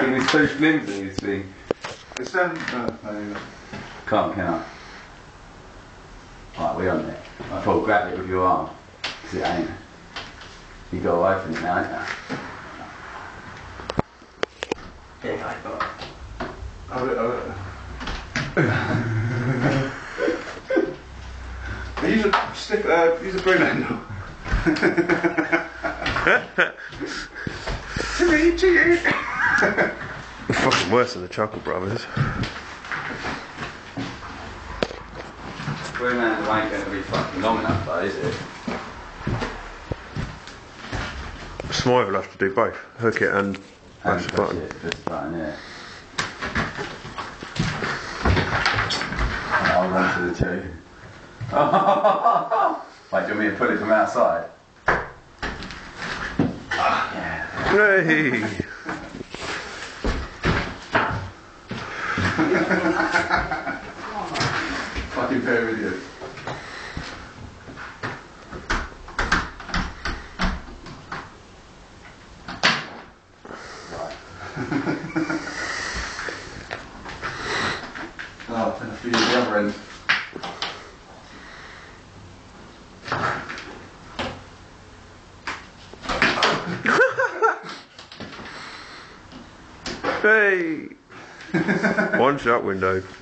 thing is so flimsy, this thing. It's no. Can't, can I? Right, we're on there. I thought grab it with your arm, because it ain't. You got to open it now, ain't you? Yeah, I got it. Use a stick. Use a broom handle. Cheeky. Fucking worse than the Chuckle Brothers. Broom handle ain't going to be fucking long enough though, is it? Smile will have to do both. Hook it and push the button. Push the button, yeah. I'll run to the two. Wait, do you want me to put it from outside? Yeah. Hey! Fucking pair of idiots. Oh, and a few at the other end. Hey! One shot window.